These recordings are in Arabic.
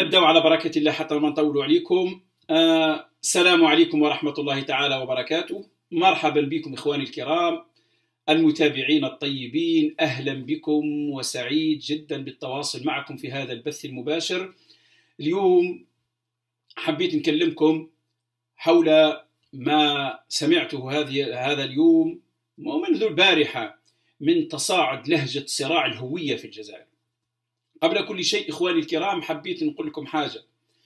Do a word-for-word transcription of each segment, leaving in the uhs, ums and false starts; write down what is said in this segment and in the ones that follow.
نبدأ على بركة الله حتى ما نطول عليكم. آه السلام عليكم ورحمة الله تعالى وبركاته. مرحبا بكم إخواني الكرام المتابعين الطيبين، أهلا بكم وسعيد جدا بالتواصل معكم في هذا البث المباشر. اليوم حبيت نكلمكم حول ما سمعته هذه هذا اليوم ومنذ البارحة من تصاعد لهجة صراع الهوية في الجزائر. قبل كل شيء إخواني الكرام حبيت نقول لكم حاجة،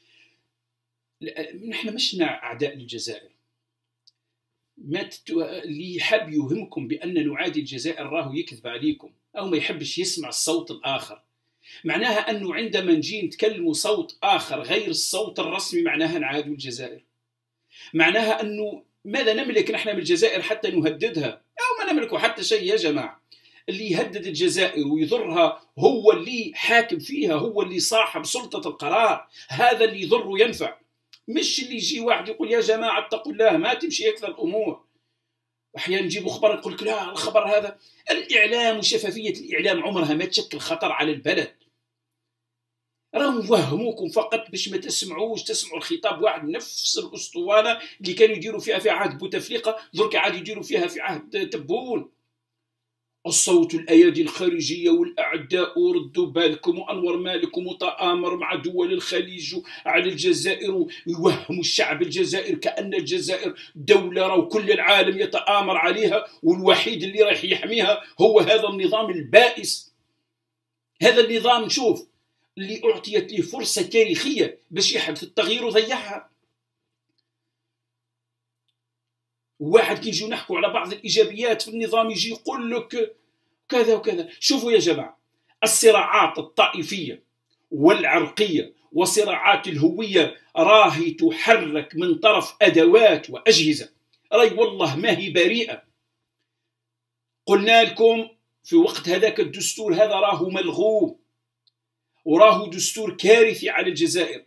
نحن مشنا أعداء للجزائر. ما تتو... اللي يحب يوهمكم بأن نعادي الجزائر راهو يكذب عليكم أو ما يحبش يسمع الصوت الآخر. معناها أنه عندما نجي نتكلموا صوت آخر غير الصوت الرسمي معناها نعادوا الجزائر. معناها أنه ماذا نملك نحن من الجزائر حتى نهددها؟ أو ما نملك حتى شيء يا جماعة. اللي يهدد الجزائر ويضرها هو اللي حاكم فيها، هو اللي صاحب سلطة القرار، هذا اللي يضر وينفع، مش اللي يجي واحد يقول يا جماعة اتقوا الله. ما تمشي هكذا الأمور. أحيانا نجيبوا خبر يقول لك لا الخبر هذا، الإعلام وشفافية الإعلام عمرها ما تشكل خطر على البلد. راهم يوهموكم فقط باش ما تسمعوش، تسمعوا الخطاب واحد نفس الأسطوانة اللي كانوا يديروا فيها في عهد بوتفليقة، درك عاد يديروا فيها في عهد تبون. الصوت الأيادي الخارجية والأعداء وردوا بالكم وأنور مالكم وتآمر مع دول الخليج على الجزائر، ويوهموا الشعب الجزائر كأن الجزائر دولة وكل العالم يتآمر عليها، والوحيد اللي راح يحميها هو هذا النظام البائس. هذا النظام شوف اللي أعطيت له فرصة تاريخية باش يحدث التغيير وضيعها. واحد كي يجيو نحكوا على بعض الإيجابيات في النظام يجي يقول لك كذا وكذا. شوفوا يا جماعة، الصراعات الطائفية والعرقية وصراعات الهوية راهي تحرك من طرف أدوات وأجهزة، راهي والله ما هي بريئة. قلنا لكم في وقت هذاك الدستور هذا راهو ملغوم وراه دستور كارثي على الجزائر.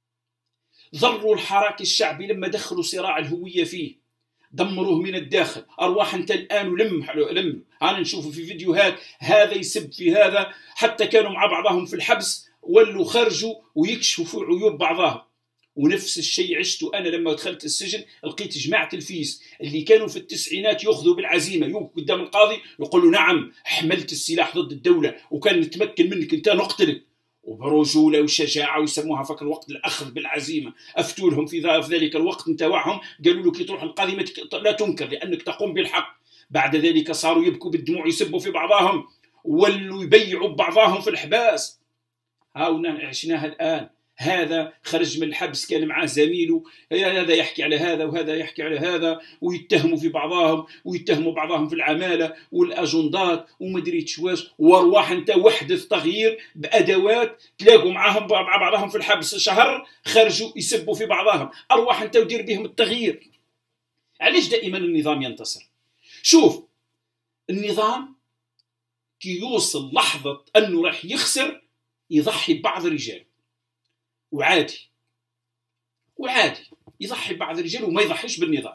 ضروا الحراك الشعبي لما دخلوا صراع الهوية فيه، دمروه من الداخل. أرواح أنت الآن ولم لم أنا نشوفوا في فيديوهات هذا يسب في هذا، حتى كانوا مع بعضهم في الحبس ولوا خرجوا ويكشفوا عيوب بعضهم. ونفس الشيء عشته أنا لما دخلت السجن، لقيت جماعة الفيس اللي كانوا في التسعينات يأخذوا بالعزيمة، يوقف قدام القاضي يقولوا نعم حملت السلاح ضد الدولة وكان نتمكن منك أنت نقتلك، وبرجولة وشجاعة ويسموها فك الوقت الأخذ بالعزيمة. أفتوا لهم في ذلك الوقت نتاعهم، قالوا له كي تروح القاضي لا تنكر لأنك تقوم بالحق. بعد ذلك صاروا يبكوا بالدموع يسبوا في بعضهم، ولوا يبيعوا بعضهم في الحباس. هاونا عشناها الآن. هذا خرج من الحبس كان معاه زميله، هذا يحكي على هذا وهذا يحكي على هذا، ويتهموا في بعضهم ويتهموا بعضهم في العمالة والأجندات ومدري واش. وارواح انت وحدث تغيير بأدوات، تلاقوا معاهم مع بعضهم في الحبس شهر خرجوا يسبوا في بعضهم. أرواح انت ودير بهم التغيير. علاش دائما النظام ينتصر؟ شوف النظام كي يوصل لحظة أنه راح يخسر يضحي ببعض الرجال، وعادي وعادي يضحي ببعض الرجال وما يضحيش بالنظام.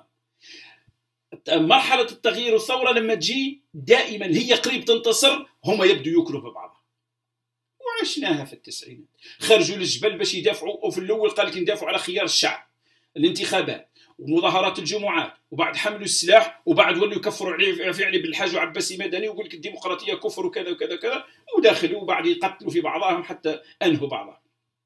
مرحلة التغيير والثورة لما تجي دائما هي قريب تنتصر، هم يبدو ياكلوا ببعضها. وعشناها في التسعينات، خرجوا للجبل باش يدافعوا، وفي الأول قال لك ندافعوا على خيار الشعب، الانتخابات ومظاهرات الجمعات، وبعد حملوا السلاح، وبعد ولوا يكفروا عليه فعلي بالحاج وعباسي مدني ويقول لك الديمقراطية كفر وكذا وكذا وكذا، وداخلوا وبعد يقتلوا في بعضهم حتى أنهوا بعضهم.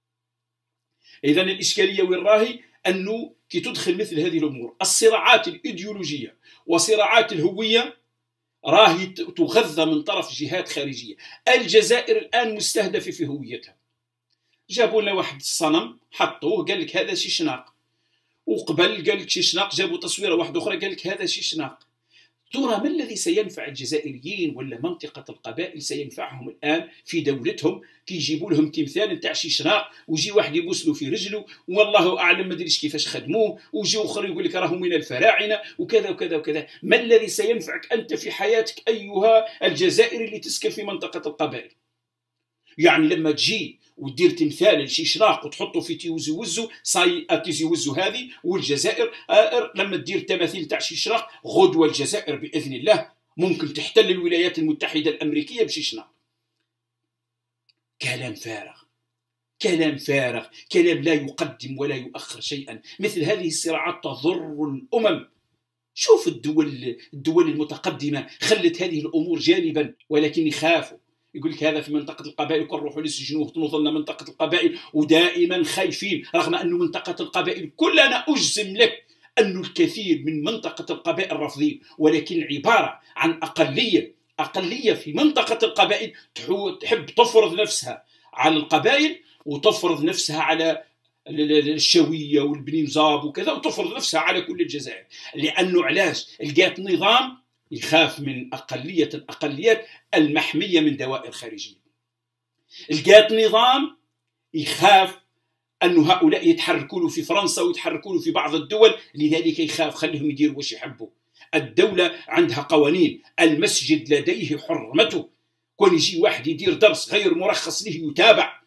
إذن الإشكالية وين راهي؟ أنه كي تدخل مثل هذه الأمور، الصراعات الإيديولوجية وصراعات الهوية راهي تغذى من طرف جهات خارجية. الجزائر الآن مستهدفة في هويتها. جابوا لنا واحد الصنم حطوه قال لك هذا شيشناق، وقبل قال لك شيشناق جابوا تصويرة واحدة أخرى قال لك هذا شيشناق. ترى ما الذي سينفع الجزائريين ولا منطقة القبائل سينفعهم الآن في دولتهم كي يجيبوا لهم تمثال نتاع شيشناق ويجي واحد يبوس له في رجله والله أعلم ما ادريش كيفاش خدموه، ويجي آخر يقول لك راهو من الفراعنة وكذا وكذا وكذا. ما الذي سينفعك أنت في حياتك أيها الجزائري اللي تسكن في منطقة القبائل؟ يعني لما تجي ودير تمثال لشيشناق وتحطه في تيوزي وزو صاي تيزي وزو هذه، والجزائر لما تدير تماثيل تاع شيشناق غدوه الجزائر باذن الله ممكن تحتل الولايات المتحده الامريكيه بشيشناق. كلام فارغ. كلام فارغ، كلام لا يقدم ولا يؤخر شيئا. مثل هذه الصراعات تضر الأمم. شوف الدول الدول المتقدمة خلت هذه الأمور جانبا، ولكن يخافوا. يقول لك هذا في منطقة القبائل، كون نروحوا نسجنوه تنظلنا منطقة القبائل، ودائما خايفين، رغم أن منطقة القبائل كلها أنا أجزم لك أن الكثير من منطقة القبائل رافضين، ولكن عبارة عن أقلية أقلية في منطقة القبائل تحب تفرض نفسها على القبائل، وتفرض نفسها على الشوية والبني مزاب وكذا، وتفرض نفسها على كل الجزائر. لأنه علاش؟ لقات نظام يخاف من أقلية الأقليات المحمية من دوائر خارجية. لقات نظام يخاف أن هؤلاء يتحركوا له في فرنسا ويتحركوا له في بعض الدول، لذلك يخاف خليهم يديروا واش يحبوا. الدولة عندها قوانين، المسجد لديه حرمته، كون يجي واحد يدير درس غير مرخص له يتابع.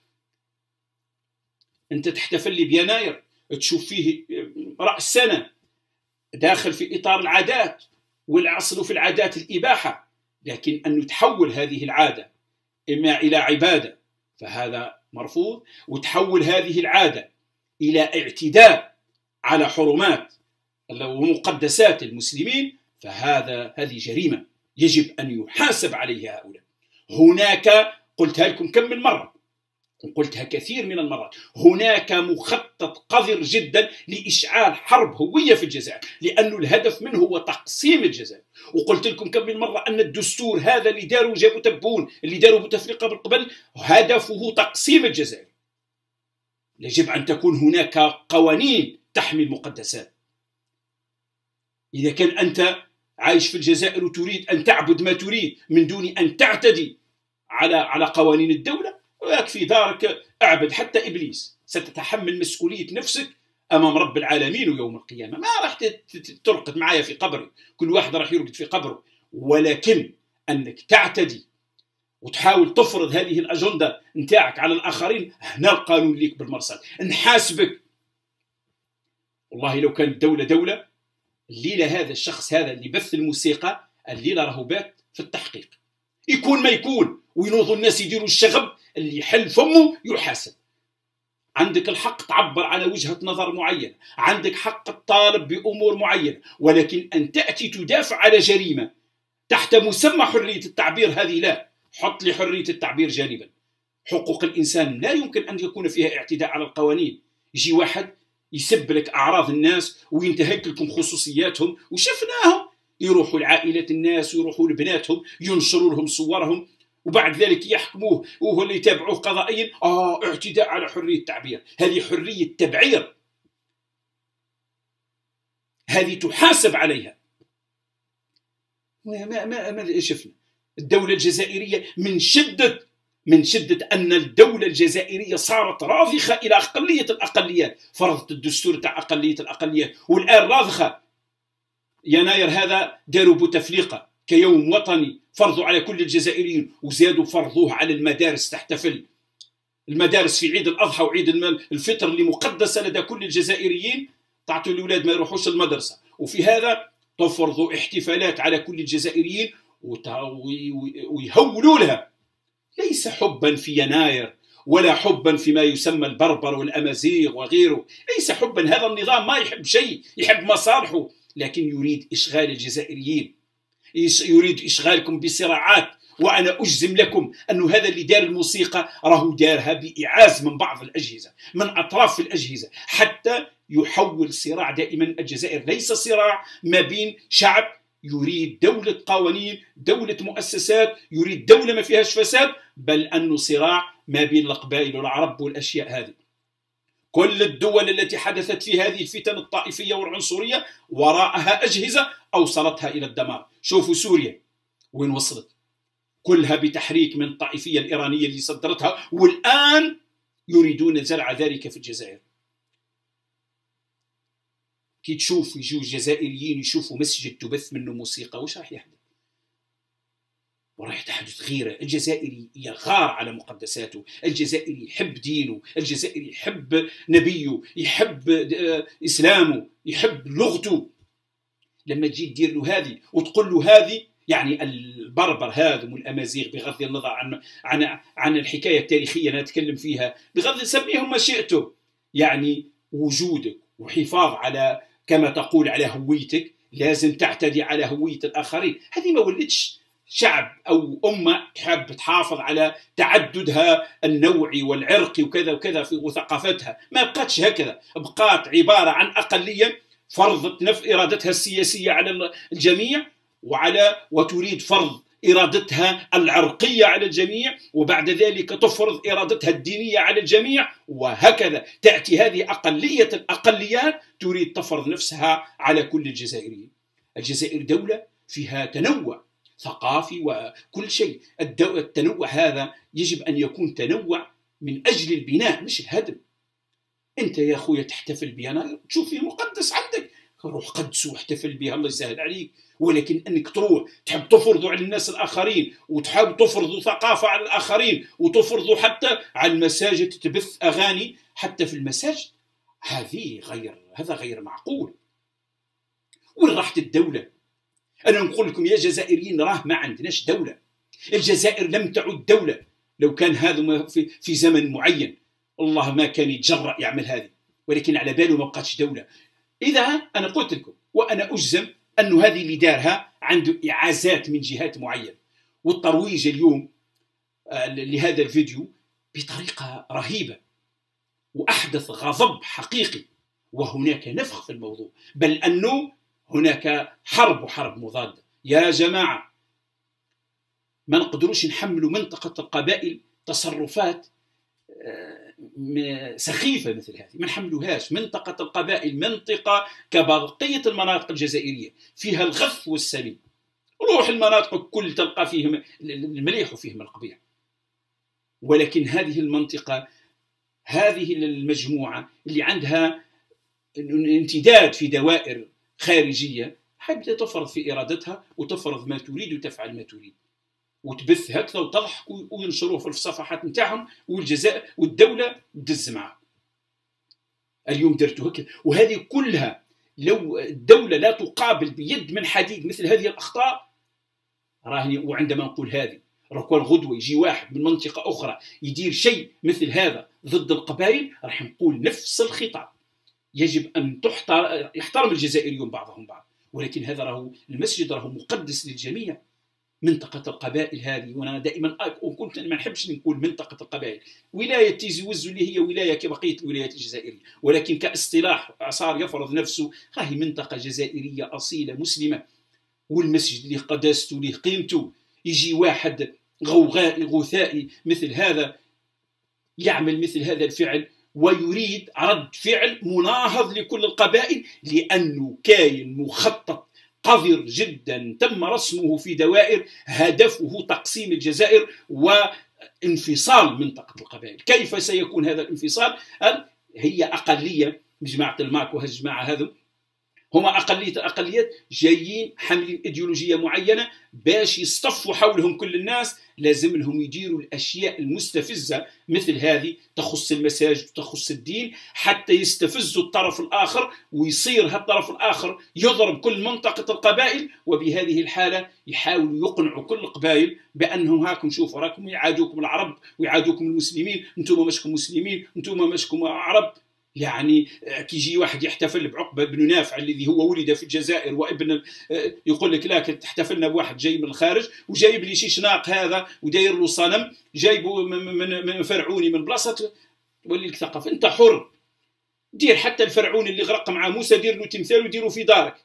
أنت تحتفل لي بيناير تشوف فيه رأس سنة داخل في إطار العادات، والأصل في العادات الإباحة، لكن أن تحول هذه العادة إما إلى عبادة فهذا مرفوض، وتحول هذه العادة إلى اعتداء على حرمات ومقدسات المسلمين فهذا هذه جريمة يجب أن يحاسب عليها هؤلاء. هناك، قلتها لكم كم من مرة وقلتها كثير من المرات، هناك مخطط قذر جدا لإشعال حرب هوية في الجزائر، لأن الهدف منه هو تقسيم الجزائر. وقلت لكم كم من مرة أن الدستور هذا اللي داروا جابوا تبون، اللي داروا بوتفليقة بالقبل، هدفه تقسيم الجزائر. يجب أن تكون هناك قوانين تحمي المقدسات. إذا كان أنت عايش في الجزائر وتريد أن تعبد ما تريد من دون أن تعتدي على على قوانين الدولة، ويكفي دارك اعبد حتى إبليس، ستتحمل مسؤولية نفسك أمام رب العالمين ويوم القيامة. ما راح ترقد معايا في قبري، كل واحد راح يرقد في قبره، ولكن أنك تعتدي وتحاول تفرض هذه الأجندة نتاعك على الآخرين، هنا القانون ليك بالمرصاد، نحاسبك. والله لو كانت الدولة دولة، الليلة هذا الشخص هذا اللي بث الموسيقى الليلة راهو بات في التحقيق، يكون ما يكون، وينوضوا الناس يديروا الشغب، اللي يحل فمه يحاسب. عندك الحق تعبر على وجهة نظر معينة، عندك حق الطالب بأمور معينة، ولكن أن تأتي تدافع على جريمة تحت مسمى حرية التعبير، هذه لا. حط لي حرية التعبير جانبا. حقوق الإنسان لا يمكن أن يكون فيها اعتداء على القوانين. يجي واحد يسب لك أعراض الناس وينتهك لكم خصوصياتهم، وشفناهم يروحوا لعائلة الناس ويروحوا لبناتهم ينشروا لهم صورهم، وبعد ذلك يحكموه وهو اللي يتابعوه قضائيا. آه اعتداء على حرية التعبير، هذه حرية تبعير، هذه تحاسب عليها. ما ما ما شفنا الدولة الجزائرية من شدة من شدة أن الدولة الجزائرية صارت راضخة إلى أقلية الأقليات، فرضت الدستور تاع أقلية الأقليات، والآن راضخة. يناير هذا داروا بوتفليقة كيوم وطني، فرضوا على كل الجزائريين، وزادوا فرضوه على المدارس تحتفل. المدارس في عيد الأضحى وعيد الفطر اللي مقدسة لدى كل الجزائريين، تعطوا الأولاد ما يروحوش المدرسة، وفي هذا تفرضوا احتفالات على كل الجزائريين ويهولوا لها. ليس حبا في يناير ولا حبا فيما يسمى البربر والأمازيغ وغيره، ليس حبا. هذا النظام ما يحب شيء، يحب مصالحه، لكن يريد إشغال الجزائريين، يريد إشغالكم بصراعات. وأنا أجزم لكم أن هذا اللي دار الموسيقى راهو دارها بإعاز من بعض الأجهزة، من أطراف الأجهزة، حتى يحول صراع. دائما الجزائر ليس صراع ما بين شعب يريد دولة قوانين، دولة مؤسسات، يريد دولة ما فيهاش فساد، بل أنه صراع ما بين القبائل والعرب والأشياء هذه. كل الدول التي حدثت في هذه الفتن الطائفية والعنصرية وراءها أجهزة أوصلتها إلى الدمار. شوفوا سوريا وين وصلت، كلها بتحريك من الطائفية الإيرانية اللي صدرتها، والآن يريدون زرع ذلك في الجزائر. كي تشوف يجوا الجزائريين يشوفوا مسجد تبث منه موسيقى، وش راح يحدث؟ وراح تحدث غيرة. الجزائري يغار على مقدساته، الجزائري يحب دينه، الجزائري يحب نبيه، يحب إسلامه، يحب لغته. لما تجي تدير له هذه وتقول له هذه يعني البربر هذم والامازيغ، بغض النظر عن عن عن الحكايه التاريخيه اللي نتكلم فيها، بغض سميهم ما شئتم، يعني وجودك وحفاظ على كما تقول على هويتك لازم تعتدي على هويه الاخرين. هذه ما ولدتش شعب او امه تحب تحافظ على تعددها النوعي والعرقي وكذا وكذا في وثقافتها، ما بقاتش هكذا، بقات عباره عن اقليه فرضت نفس ارادتها السياسيه على الجميع، وعلى وتريد فرض إرادتها العرقية على الجميع، وبعد ذلك تفرض إرادتها الدينية على الجميع، وهكذا تأتي هذه أقلية الأقليات تريد تفرض نفسها على كل الجزائريين. الجزائر دولة فيها تنوع ثقافي وكل شيء، التنوع هذا يجب أن يكون تنوع من أجل البناء مش الهدم. أنت يا أخويا تحتفل بها تشوف فيه مقدس عندك، روح قدس واحتفل بها الله يسهل عليك، ولكن انك تروح تحب تفرضوا على الناس الاخرين وتحب تفرضوا ثقافه على الاخرين وتفرضوا حتى على المساجد تبث اغاني حتى في المساجد، هذه غير هذا غير معقول. وين راحت الدوله؟ انا نقول لكم يا جزائريين راه ما عندناش دوله، الجزائر لم تعد دوله. لو كان هذا في, في زمن معين الله ما كان يتجرأ يعمل هذه، ولكن على باله ما بقاتش دوله. إذا أنا قلت لكم وأنا أجزم أن هذه اللي دارها عنده إعازات من جهات معينة، والترويج اليوم لهذا الفيديو بطريقة رهيبة وأحدث غضب حقيقي، وهناك نفخ في الموضوع، بل أنه هناك حرب وحرب مضادة. يا جماعة ما نقدروش نحملوا منطقة القبائل تصرفات سخيفة مثل هذه، ما نحملوهاش. منطقة القبائل منطقة كبقية المناطق الجزائرية فيها الغث والسليم، روح المناطق الكل تلقى فيهم المليح وفيهم القبيح، ولكن هذه المنطقة هذه المجموعة اللي عندها امتداد في دوائر خارجية حابة تفرض في إرادتها وتفرض ما تريد وتفعل ما تريد وتبث هكذا وتضحك وينشروه في الصفحات نتاعهم، والجزائر والدولة تدز معهم. اليوم درتوا هكذا، وهذه كلها لو الدولة لا تقابل بيد من حديد مثل هذه الأخطاء راهي. وعندما نقول هذه ركوان غدوة يجي واحد من منطقة أخرى يدير شيء مثل هذا ضد القبائل، راح نقول نفس الخطاب. يجب أن تحترم يحترم الجزائريون بعضهم بعض، ولكن هذا راهو المسجد راهو مقدس للجميع. منطقة القبائل هذه، وأنا دائما كنت ما نحبش نقول منطقة القبائل، ولاية تيزي وزو اللي هي ولاية كبقية الولايات الجزائرية، ولكن كاصطلاح صار يفرض نفسه راهي منطقة جزائرية أصيلة مسلمة، والمسجد اللي قداسته اللي قيمته. يجي واحد غوغائي غثائي مثل هذا يعمل مثل هذا الفعل ويريد رد فعل مناهض لكل القبائل، لأنه كاين مخطط قذر جدا تم رسمه في دوائر هدفه تقسيم الجزائر وانفصال منطقة القبائل. كيف سيكون هذا الانفصال؟ هي أقلية، جماعة الماك وهالجماعة هذو هما أقلية الأقليات جايين حاملين إيديولوجية معينة باش يصطفوا حولهم كل الناس، لازم لهم يديروا الأشياء المستفزة مثل هذه تخص المساجد وتخص الدين حتى يستفزوا الطرف الآخر، ويصير هالطرف الآخر يضرب كل منطقة القبائل، وبهذه الحالة يحاولوا يقنعوا كل القبائل بأنهم هاكم شوفوا راكم يعادوكم العرب ويعادوكم المسلمين، انتم ماشكم مسلمين، انتم ماشكم عرب. يعني كي يجي واحد يحتفل بعقبة بن نافع الذي هو ولد في الجزائر وابن، يقول لك لا تحتفلنا بواحد جاي من الخارج وجايب لي شي شناق هذا وداير له صنم جايبه من فرعوني من بلاصه، تولي لك ثقافه. انت حر دير حتى الفرعوني اللي غرق مع موسى دير له تمثال وديره في دارك،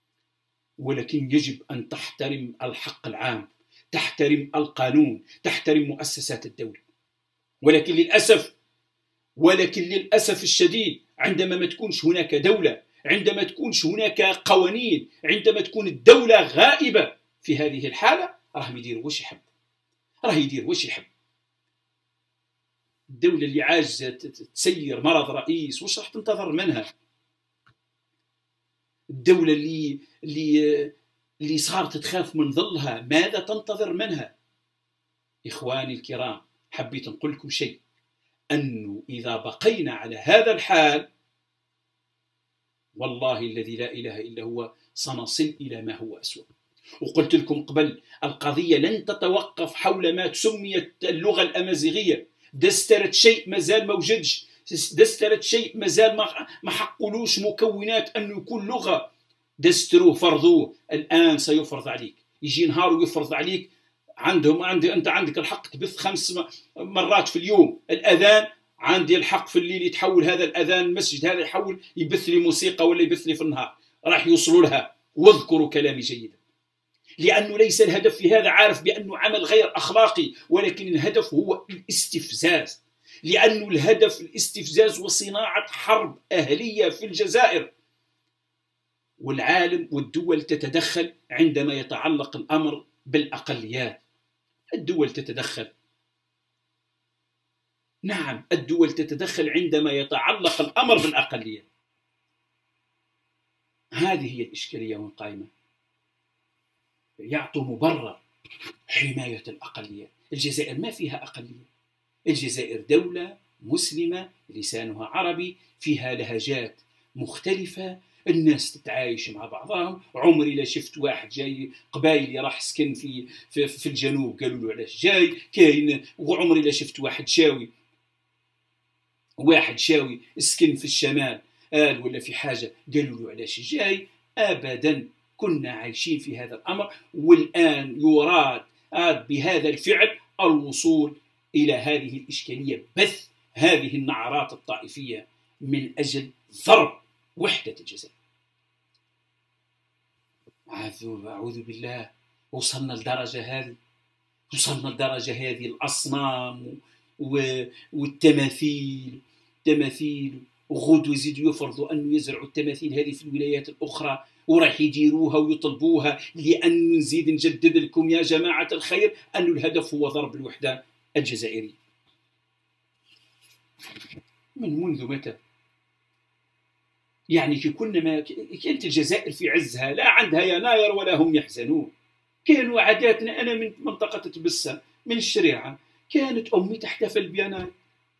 ولكن يجب ان تحترم الحق العام، تحترم القانون، تحترم مؤسسات الدوله. ولكن للاسف ولكن للأسف الشديد عندما ما تكونش هناك دولة، عندما تكونش هناك قوانين، عندما تكون الدولة غائبة، في هذه الحالة راه يدير واش يحب، راه يدير واش يحب. الدولة اللي عاجزة تسير مرض رئيس واش راح تنتظر منها؟ الدولة اللي اللي اللي صارت تخاف من ظلها ماذا تنتظر منها؟ إخواني الكرام، حبيت نقول لكم شيء، أنه إذا بقينا على هذا الحال والله الذي لا إله إلا هو سنصل إلى ما هو أسوأ. وقلت لكم قبل، القضية لن تتوقف حول ما سميت اللغة الأمازيغية. دسترت شيء مازال ما وجدش، دسترت شيء مازال ما ما حقولوش مكونات أنه يكون لغة. دستروه، فرضوه، الآن سيفرض عليك. يجي نهار ويفرض عليك. عندهم عندي أنت عندك الحق تبث خمس مرات في اليوم الأذان، عندي الحق في الليل يتحول هذا الأذان المسجد هذا يحول يبث لي موسيقى ولا يبث لي في النهار، راح يوصلوا لها. واذكروا كلامي جيدا، لأنه ليس الهدف في هذا، عارف بأنه عمل غير أخلاقي، ولكن الهدف هو الاستفزاز. لأنه الهدف الاستفزاز وصناعة حرب أهلية في الجزائر. والعالم والدول تتدخل عندما يتعلق الأمر بالأقليات. الدول تتدخل، نعم الدول تتدخل عندما يتعلق الأمر بالأقليات. هذه هي الإشكالية وين قائمة. يعطوا مبرر حماية الأقليات. الجزائر ما فيها أقلية، الجزائر دولة مسلمة لسانها عربي، فيها لهجات مختلفة، الناس تتعايش مع بعضهم. عمري لا شفت واحد جاي قبايلي راح سكن في, في في الجنوب قالوا له علاش جاي كاين، وعمري لا شفت واحد شاوي واحد شاوي سكن في الشمال قال ولا في حاجة قالوا له علاش جاي. أبدا، كنا عايشين في هذا الأمر. والآن يراد بهذا الفعل الوصول إلى هذه الإشكالية، بث هذه النعرات الطائفية من أجل ضرب وحدة الجزائر. أعوذ بالله، وصلنا لدرجة هذه، وصلنا لدرجة هذه. الأصنام والتماثيل تماثيل وغدو يزيدوا يفرضوا أنه يزرعوا التماثيل هذه في الولايات الأخرى وراح يديروها ويطلبوها، لأن نزيد نجدد لكم يا جماعة الخير أن الهدف هو ضرب الوحدة الجزائرية. من منذ متى؟ يعني كي كنا ما كانت الجزائر في عزها، لا عندها يناير ولا هم يحزنون. كانوا عاداتنا، أنا من منطقة تبسة من الشريعة، كانت أمي تحتفل بيناير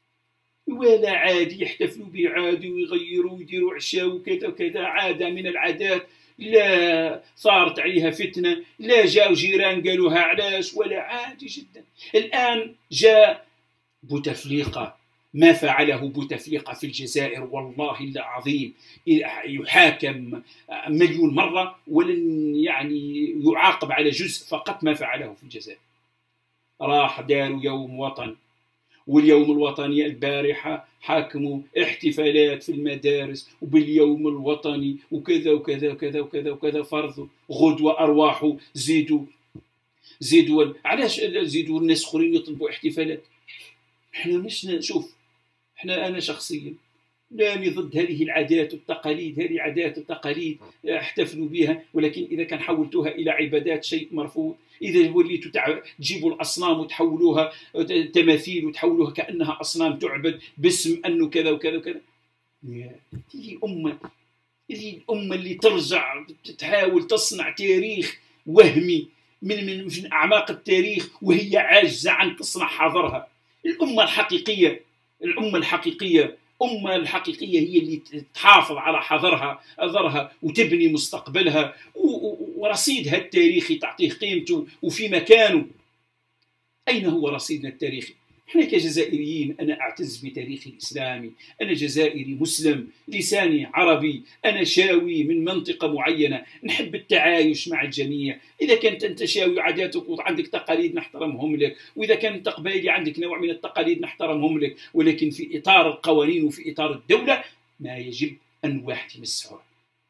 ولا عادي، يحتفلوا به عادي ويغيروا ويديروا عشاء وكذا وكذا، عادة من العادات، لا صارت عليها فتنة، لا جاءوا جيران قالوها علاش، ولا عادي جدا. الآن جاء بوتفليقة، ما فعله بوتفليقة في الجزائر والله العظيم يحاكم مليون مرة ولن يعني يعاقب على جزء فقط ما فعله في الجزائر. راح داروا يوم وطن، واليوم الوطني البارحة حاكموا احتفالات في المدارس وباليوم الوطني وكذا وكذا وكذا وكذا وكذا، فرضوا غدوة أرواحوا زيدوا زيدوا علاش زيدوا الناس اخرين يطلبوا احتفالات. احنا مش نشوف، احنا انا شخصيا لاني ضد هذه العادات والتقاليد، هذه عادات وتقاليد احتفلوا بها، ولكن اذا كان حولتوها الى عبادات شيء مرفوض. إذا وليتوا تع... تجيبوا الأصنام وتحولوها تماثيل وتحولوها كأنها أصنام تعبد باسم أنه كذا وكذا وكذا، هذه أمة هذه الأمة اللي ترجع تحاول تصنع تاريخ وهمي من من من أعماق التاريخ وهي عاجزة عن تصنع حاضرها. الأمة الحقيقية الأمة الحقيقية أمة الحقيقية هي اللي تحافظ على حاضرها أثرها وتبني مستقبلها، ورصيدها التاريخي تعطيه قيمته وفي مكانه. أين هو رصيدنا التاريخي؟ احنا كجزائريين، أنا أعتز بتاريخي الإسلامي، أنا جزائري مسلم لساني عربي، أنا شاوي من منطقة معينة، نحب التعايش مع الجميع. إذا كانت أنت شاوي عاداتك وعندك تقاليد نحترمهم لك، وإذا كان أنت قبائلي عندك نوع من التقاليد نحترمهم لك، ولكن في إطار القوانين وفي إطار الدولة ما يجب أن واحد يمسه.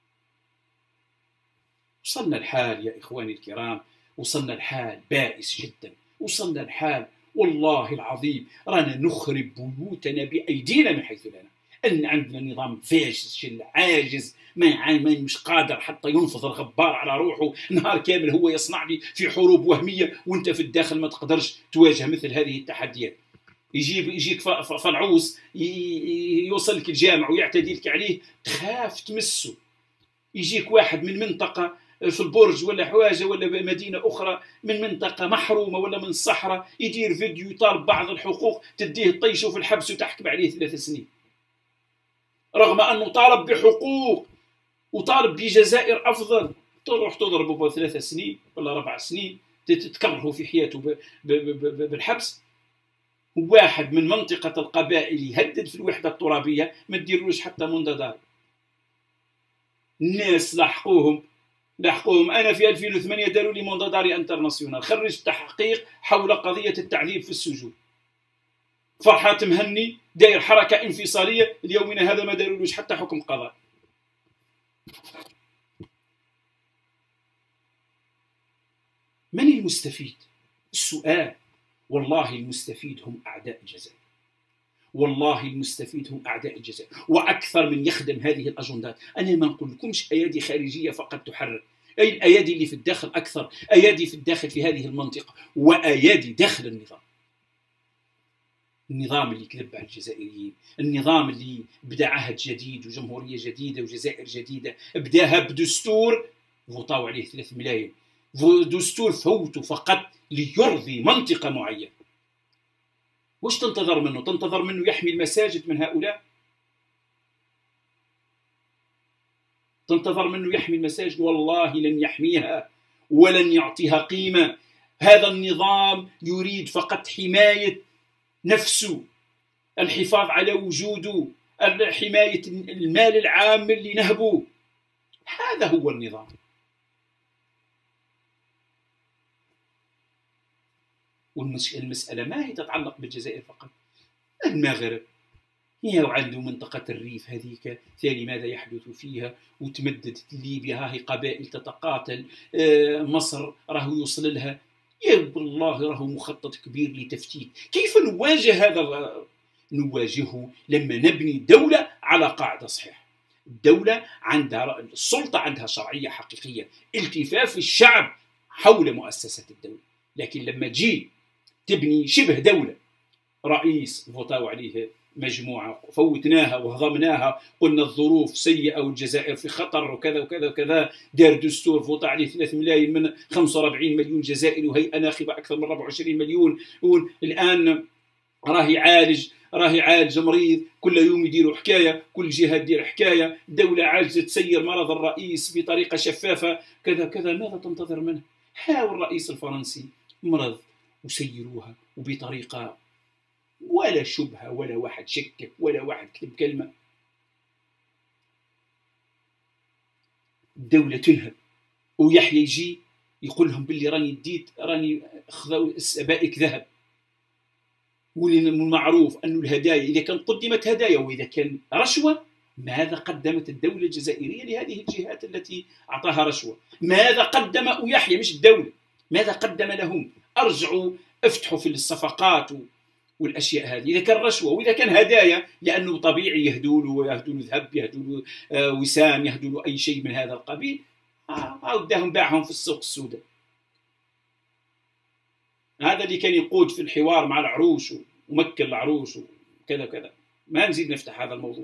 وصلنا الحال يا إخواني الكرام، وصلنا الحال بائس جدا، وصلنا الحال والله العظيم رانا نخرب بيوتنا بأيدينا من حيث لنا. أن عندنا نظام فاشل عاجز ما مش قادر حتى ينفض الغبار على روحه، نهار كامل هو يصنع لي في حروب وهمية وانت في الداخل ما تقدرش تواجه مثل هذه التحديات. يجيب يجيك فنعوس يوصل لك الجامع ويعتدي لك عليه تخاف تمسه. يجيك واحد من منطقة في البرج ولا حواجه ولا مدينه اخرى من منطقه محرومه ولا من الصحراء يدير فيديو يطالب بعض الحقوق، تديه طيشه في الحبس وتحكم عليه ثلاث سنين، رغم انه طالب بحقوق وطالب بجزائر افضل، تروح تضربه بثلاث سنين ولا أربع سنين، تكرهه في حياته بالحبس. واحد من منطقة القبائل يهدد في الوحدة الترابية ما تديروش حتى منضدار. الناس لاحقوهم لاحقوهم أنا في ألفين وثمانية داروا لي منضداري انترناسيونال، خرجت تحقيق حول قضية التعذيب في السجون. فرحات مهني داير حركة انفصالية، اليومنا هذا ما دارولوش حتى حكم قضائي. من المستفيد؟ السؤال. والله المستفيد هم أعداء الجزائر، والله المستفيد هم أعداء الجزائر، وأكثر من يخدم هذه الأجندات. أنا ما نقول لكمش أيادي خارجية فقط تحرر، أي الأيادي اللي في الداخل أكثر، أيادي في الداخل في هذه المنطقة، وأيادي داخل النظام. النظام اللي كذب على الجزائريين، النظام اللي بدأ عهد جديد وجمهورية جديدة وجزائر جديدة، بداها بدستور فوطاو عليه ثلاث ملايين، دستور فوتوا فقط ليرضي منطقة معينة. وش تنتظر منه؟ تنتظر منه يحمي المساجد من هؤلاء؟ تنتظر منه يحمي المساجد؟ والله لن يحميها ولن يعطيها قيمة. هذا النظام يريد فقط حماية نفسه، الحفاظ على وجوده، حماية المال العام اللي نهبوه. هذا هو النظام. والمسألة ما هي تتعلق بالجزائر فقط، المغرب هي وعنده منطقة الريف هذيك، ثاني ماذا يحدث فيها؟ وتمدد ليبيا، ها هي قبائل تتقاتل، مصر راهو يوصل لها، يا والله راهو مخطط كبير لتفتيت. كيف نواجه هذا؟ نواجهه لما نبني دولة على قاعدة صحيحة. الدولة عندها السلطة، عندها شرعية حقيقية، التفاف الشعب حول مؤسسة الدولة. لكن لما تجي تبني شبه دولة، رئيس فوتاو عليه مجموعة فوتناها وهضمناها، قلنا الظروف سيئة والجزائر في خطر وكذا وكذا وكذا، دار دستور فوتا عليه ثلاثة ملايين من خمسة وأربعين مليون جزائري وهيئة ناخبة أكثر من أربعة وعشرين مليون. الآن راه يعالج راه يعالج مريض، كل يوم يديروا حكاية، كل جهة تدير حكاية، دولة عاجزة تسير مرض الرئيس بطريقة شفافة كذا كذا. ماذا تنتظر منه؟ هاو الرئيس الفرنسي مرض وسيروها وبطريقة ولا شبهة ولا واحد شكك ولا واحد كتب كلمة. الدولة تنهب، ويحيى يجي يقول لهم باللي راني اديت راني خذوا السبائك ذهب. والمعروف أن الهدايا إذا كان قدمت هدايا وإذا كان رشوة، ماذا قدمت الدولة الجزائرية لهذه الجهات التي أعطاها رشوة؟ ماذا قدم يحيى مش الدولة؟ ماذا قدم لهم؟ أرجعوا افتحوا في الصفقات والاشياء هذه. اذا كان رشوه واذا كان هدايا، لانه طبيعي يهدوا له يهدوا له ذهب، يهدوا له وسام، يهدوا له اي شيء من هذا القبيل، وداهم باعهم في السوق السوداء. هذا اللي كان يقود في الحوار مع العروش ومكن العروش وكذا كذا. ما نزيد نفتح هذا الموضوع.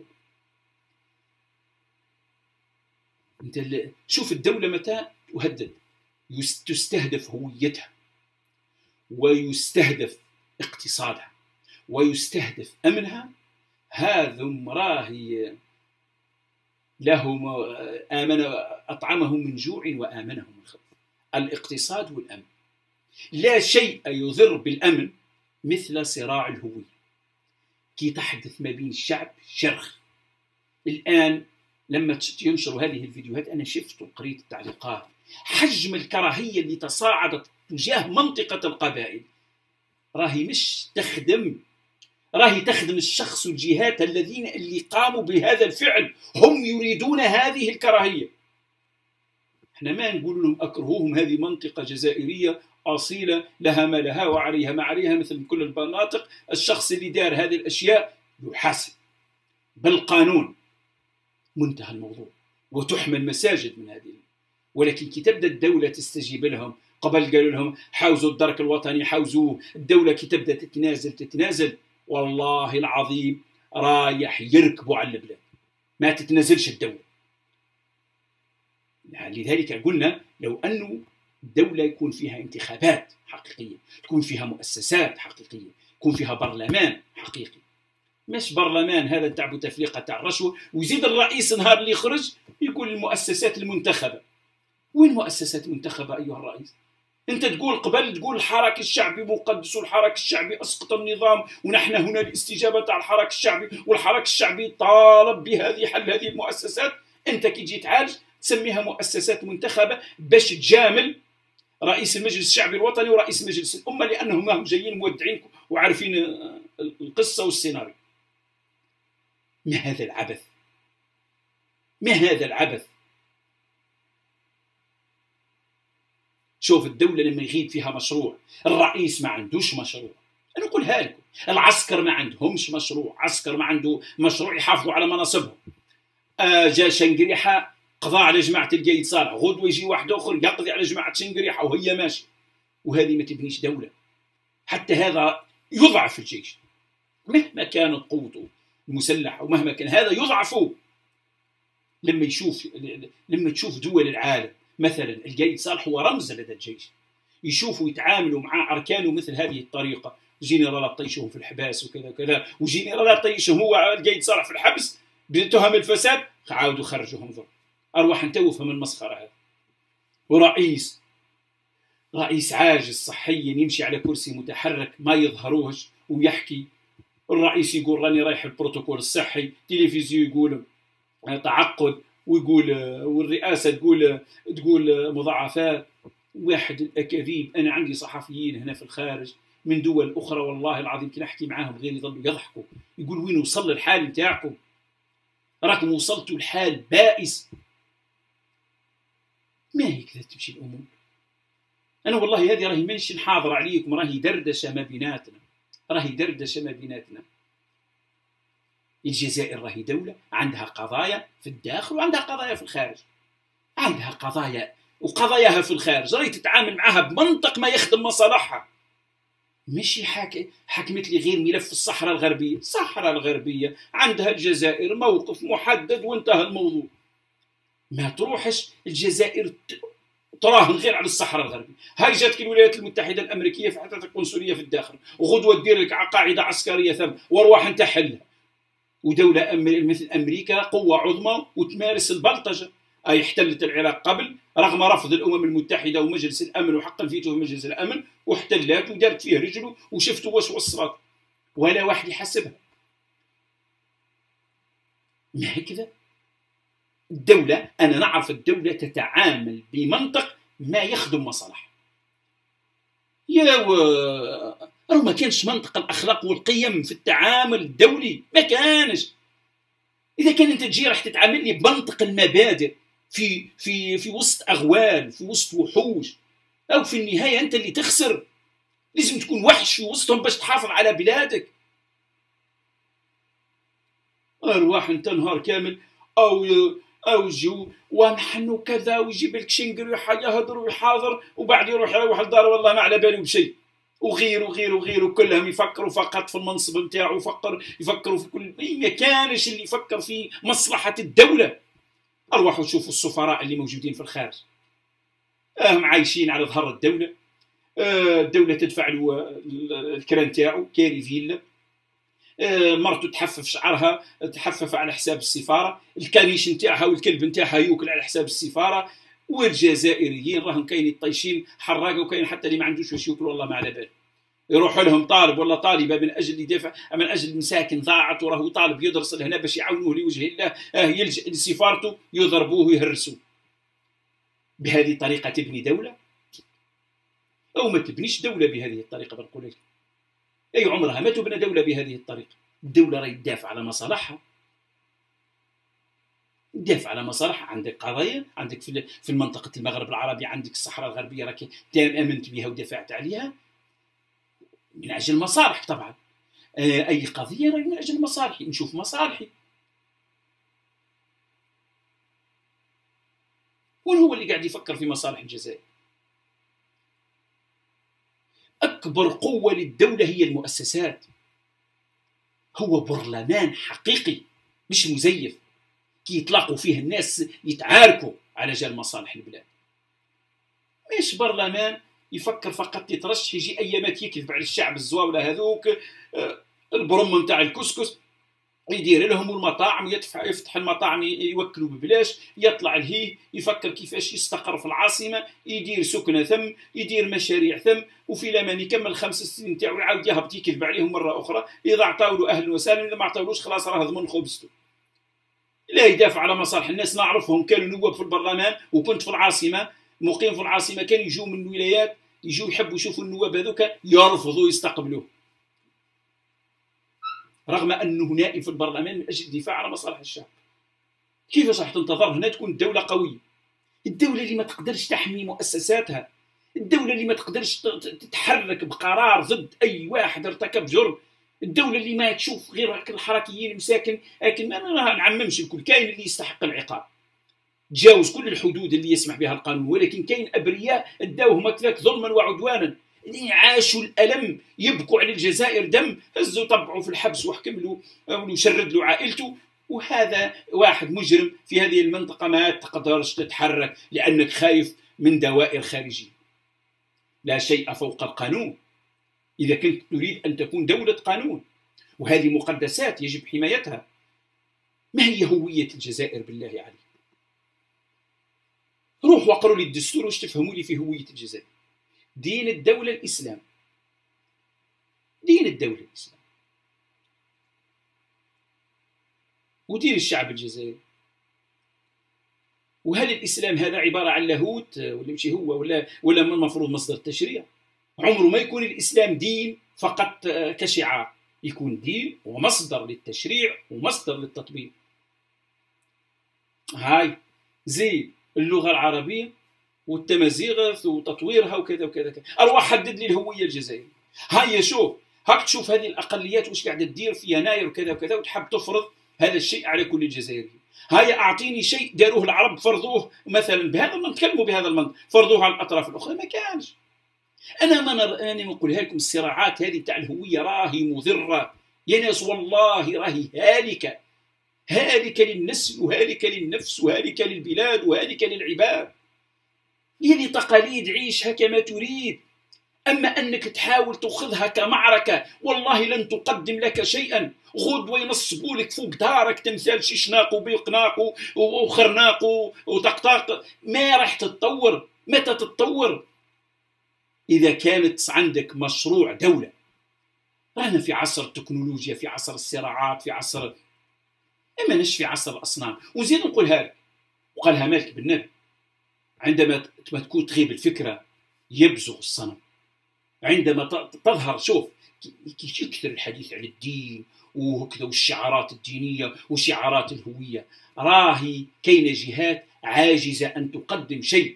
انت شوف الدوله متى تهدد، تستهدف هويتها ويستهدف اقتصادها ويستهدف أمنها. هذم راهي لهم آمن أطعمهم من جوع وآمنهم من خوف. الاقتصاد والأمن، لا شيء يضر بالأمن مثل صراع الهوية كي تحدث ما بين الشعب شرخ. الآن لما ينشروا هذه الفيديوهات أنا شفت وقريت التعليقات، حجم الكراهية اللي تصاعدت تجاه منطقة القبائل راهي مش تخدم، راهي تخدم الشخص والجهات الذين اللي قاموا بهذا الفعل، هم يريدون هذه الكراهية. احنا ما نقول لهم أكرهوهم، هذه منطقة جزائرية أصيلة لها ما لها وعليها ما عليها مثل كل المناطق. الشخص اللي دار هذه الأشياء يحاسب بالقانون، منتهى الموضوع، وتحمى المساجد من هذه. ولكن كي تبدأ الدولة تستجيب لهم، قبل قالوا لهم حاوزوا الدرك الوطني حاوزوه، الدولة كي تبدأ تتنازل تتنازل والله العظيم رايح يركبوا على البلاد، ما تتنازلش الدولة. لذلك قلنا لو أنه الدولة يكون فيها انتخابات حقيقية، تكون فيها مؤسسات حقيقية، يكون فيها برلمان حقيقي، مش برلمان هذا تاع بوتفليقة تاع الرشوة، ويزيد الرئيس نهار اللي يخرج يقول المؤسسات المنتخبة. وين مؤسسات منتخبة أيها الرئيس؟ أنت تقول قبل تقول الحراك الشعبي مقدس والحراك الشعبي أسقط النظام ونحن هنا لاستجابة على الحراك الشعبي والحراك الشعبي طالب بهذه حل هذه المؤسسات. أنت كي تجي تعالج تسميها مؤسسات منتخبة باش تجامل رئيس المجلس الشعبي الوطني ورئيس مجلس الأمة، لأنهم هم جايين مودعين وعارفين القصة والسيناريو. ما هذا العبث؟ ما هذا العبث؟ شوف الدولة لما يغيب فيها مشروع، الرئيس ما عندوش مشروع، أنا نقولها لكم، العسكر ما عندهمش مشروع، عسكر ما عنده مشروع يحافظوا على مناصبهم. آه جا شنقريحة قضى على جماعة القايد صالح، غدوة يجي واحد آخر يقضي على جماعة شنقريحة وهي ماشية، وهذه ما تبنيش دولة. حتى هذا يضعف الجيش مهما كانت قوته المسلحة ومهما كان، هذا يضعف لما يشوف لما تشوف دول العالم مثلا القايد صالح هو رمز لدى الجيش، يشوفوا يتعاملوا مع أركانه مثل هذه الطريقة، جنرالات طيشهم في الحباس وكذا وكذا، وجنرالات طيشهم هو القايد صالح في الحبس بتهم الفساد، عاودوا خرجوهم ضرب. أروح أنت وفهم المسخرة هذا. ورئيس رئيس عاجز صحيا يمشي على كرسي متحرك ما يظهروهش ويحكي، الرئيس يقول راني رايح البروتوكول الصحي، تلفزيون يقول تعقد، ويقول والرئاسة تقول تقول مضاعفات. واحد الأكاذيب. أنا عندي صحفيين هنا في الخارج من دول أخرى والله العظيم كي نحكي معاهم غير يظلوا يضحكوا، يقول وين وصل الحال نتاعكم؟ راكم وصلتوا لحال بائس. ما هيك تمشي الأمور. أنا والله هذه راهي مانيش نحاضر عليكم، راهي دردشة ما بيناتنا، راهي دردشة ما بيناتنا. الجزائر راهي دولة عندها قضايا في الداخل وعندها قضايا في الخارج، عندها قضايا وقضاياها في الخارج راهي تتعامل معها بمنطق ما يخدم مصالحها. ماشي حاك... حكمت لي غير ملف الصحراء الغربية. الصحراء الغربية عندها الجزائر موقف محدد وانتهى الموضوع. ما تروحش الجزائر تراهن غير على الصحراء الغربية. هاي جاتك الولايات المتحدة الأمريكية فتحت القنصلية في الداخل، وغدوة تدير لك قاعدة عسكرية ثم وارواح انت حلها. ودولة مثل أمريكا قوة عظمى وتمارس البلطجة، أي احتلت العراق قبل رغم رفض الأمم المتحدة ومجلس الأمن وحق الفيتو في مجلس الأمن، واحتلت ودارت فيه رجله وشفتوا واش وصلت، ولا واحد يحسبها. ما هكذا الدولة. أنا نعرف الدولة تتعامل بمنطق ما يخدم مصالح. يا و راه ما كانش منطق الأخلاق والقيم في التعامل الدولي، ما كانش. إذا كان أنت تجي راح تتعامل لي بمنطق المبادئ في في في وسط أغوال، في وسط وحوش، أو في النهاية أنت اللي تخسر. لازم تكون وحش في وسطهم باش تحافظ على بلادك. أرواح أنت نهار كامل أو أو جو ونحن كذا ويجيب لك شنقر ويهضر ويحاضر وبعد يروح يروح لدار والله ما على باله بشيء، وغير وغير وغير وكلهم يفكروا فقط في المنصب نتاعو، يفكر يفكروا في كل ما كانش اللي يفكر في مصلحة الدولة. أروحوا شوفوا السفراء اللي موجودين في الخارج، هم عايشين على ظهر الدولة. الدولة تدفع له الكرا نتاعو كاري فيلا، مرته تحفف شعرها تحفف على حساب السفارة، الكانيش نتاعها والكلب نتاعها يوكل على حساب السفارة. والجزائريين راهم كاين طايشين حراقه، وكاين حتى اللي ما عندوش واش ياكل والله ما على باله. يروحوا لهم طالب ولا طالبه من اجل يدافع من اجل المساكن ضاعت، وراه طالب يدرس لهنا باش يعاونوه لوجه الله، اه يلجأ لسفارته يضربوه ويهرسوه. بهذه الطريقه تبني دوله؟ او ما تبنيش دوله بهذه الطريقه. بنقول لك اي عمرها ما تبنى دوله بهذه الطريقه. الدوله راهي تدافع على مصالحها، تدافع على مصالح. عندك قضايا، عندك في المنطقة المغرب العربي، عندك الصحراء الغربية راكي آمنت بها ودافعت عليها من أجل مصالح. طبعا أي قضية راهي من أجل مصالحي، نشوف مصالحي. وين هو اللي قاعد يفكر في مصالح الجزائر؟ أكبر قوة للدولة هي المؤسسات. هو برلمان حقيقي مش مزيف كي يطلقوا فيه الناس يتعاركوا على جال مصالح البلاد. مش برلمان يفكر فقط يترشح يجي ايامات يكذب على الشعب الزواوله هذوك البرم نتاع الكسكس. يدير لهم المطاعم، يدفع يفتح المطاعم يوكلوا ببلاش، يطلع لهيه يفكر كيفاش يستقر في العاصمه، يدير سكنه ثم، يدير مشاريع ثم، وفي لمن يكمل خمس سنين تاعو يعاود يهبط يكذب عليهم مره اخرى. اذا عطاو له اهلا وسهلا، اذا ما عطاولوش خلاص راه ضمن خبزته. لا يدافع على مصالح الناس. نعرفهم كانوا نواب في البرلمان، وكنت في العاصمه مقيم في العاصمه، كانوا يجوا من الولايات يجوا يحبوا يشوفوا النواب هذوك، يرفضوا يستقبلوه رغم انه نائب في البرلمان من اجل الدفاع على مصالح الشعب. كيفاش راح تنتظر هنا تكون الدوله قويه؟ الدوله اللي ما تقدرش تحمي مؤسساتها، الدوله اللي ما تقدرش تتحرك بقرار ضد اي واحد ارتكب جرم، الدوله اللي ما تشوف غير الحركيين المساكن. لكن ما نعممش الكل، كاين اللي يستحق العقاب تجاوز كل الحدود اللي يسمح بها القانون، ولكن كاين ابرياء داوهم هكذاك ظلما وعدوانا، اللي عاشوا الالم، يبكوا على الجزائر دم، هزوا طبعوا في الحبس وحكم له وشرد له عائلته. وهذا واحد مجرم في هذه المنطقه ما تقدرش تتحرك لانك خايف من دوائر خارجيه. لا شيء فوق القانون اذا كنت تريد ان تكون دوله قانون، وهذه مقدسات يجب حمايتها. ما هي هويه الجزائر بالله عليك؟ روح واقروا لي الدستور واش تفهموا لي في هويه الجزائر. دين الدولة الإسلام، دين الدولة الإسلام، ودين الشعب الجزائري. وهل الإسلام هذا عبارة عن لاهوت ولا ماشي هو، ولا ولا من المفروض مصدر التشريع؟ عمره ما يكون الإسلام دين فقط كشعار، يكون دين ومصدر للتشريع ومصدر للتطبيق. هاي زي اللغة العربية والتمازيغ وتطويرها وكذا وكذا. اروح حدد لي الهويه الجزائريه. هيا شوف، هاك تشوف هذه الاقليات واش قاعده تدير في يناير وكذا وكذا، وتحب تفرض هذا الشيء على كل الجزائريين. هيا اعطيني شيء داروه العرب فرضوه مثلا بهذا، نتكلموا بهذا المنطق، فرضوه على الاطراف الاخرى، ما كانش. انا ما انا نقولها لكم، الصراعات هذه تاع الهويه راهي مضره يا ناس، والله راهي هالكه، هالكه للنسل وهالكه للنفس وهالكه للبلاد وهالكه للعباد. هذه تقاليد عيشها كما تريد، أما أنك تحاول تأخذها كمعركة والله لن تقدم لك شيئا. غدوة ينصبوا لك فوق دارك تمثال شيشناق وبيقناق وخرناق وطقطاق، ما راح تتطور. متى تتطور؟ إذا كانت عندك مشروع دولة. رانا في عصر التكنولوجيا، في عصر الصراعات، في عصر، أما نش في عصر الأصنام. وزيد نقولها لك، وقالها مالك بن نبي، عندما تكون تغيب الفكرة يبزغ الصنم. عندما تظهر، شوف كيف يكثر الحديث عن الدين وهكذا والشعارات الدينية وشعارات الهوية، راهي كاين جهات عاجزة أن تقدم شيء.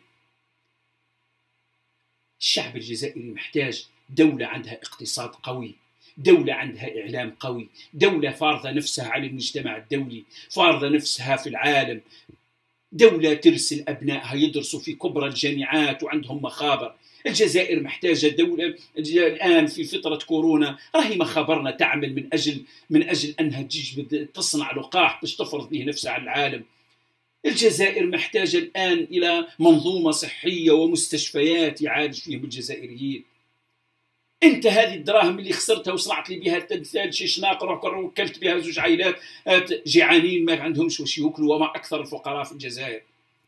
الشعب الجزائري محتاج دولة عندها اقتصاد قوي، دولة عندها إعلام قوي، دولة فارضة نفسها على المجتمع الدولي، فارضة نفسها في العالم، دولة ترسل أبنائها يدرسوا في كبرى الجامعات وعندهم مخابر. الجزائر محتاجة دولة الآن في فترة كورونا، راهي مخابرنا تعمل من أجل من أجل أنها تجبد تصنع لقاح باش تفرض به نفسها على العالم. الجزائر محتاجة الآن إلى منظومة صحية ومستشفيات يعالج فيهم الجزائريين. انت هذه الدراهم اللي خسرتها وصنعت لي بها تمثال شيشناق، روح وكلت بها زوج عائلات جيعانين ما عندهمش واش ياكلوا، وما اكثر الفقراء في الجزائر.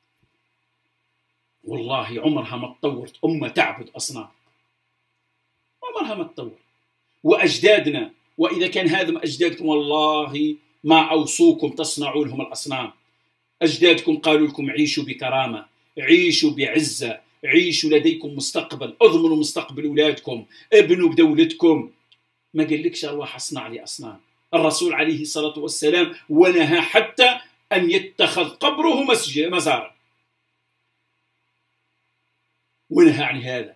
والله عمرها ما تطورت امه تعبد اصنام، عمرها ما تطور. واجدادنا، واذا كان هذا اجدادكم والله ما اوصوكم تصنعوا لهم الاصنام. اجدادكم قالوا لكم عيشوا بكرامه، عيشوا بعزه، عيشوا لديكم مستقبل، اضمنوا مستقبل اولادكم، ابنوا بدولتكم. ما قالكش اروح اصنع لي اصنام. الرسول عليه الصلاه والسلام ونهى حتى ان يتخذ قبره مسجد مزارا، ونهى عن هذا.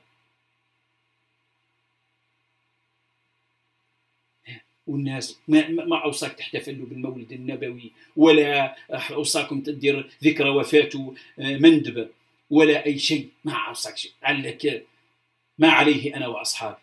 والناس ما, ما اوصاك تحتفلوا بالمولد النبوي، ولا اوصاكم تدير ذكرى وفاة مندبه ولا أي شيء، ما أوصاك شيء. علك ما عليه أنا وأصحابي.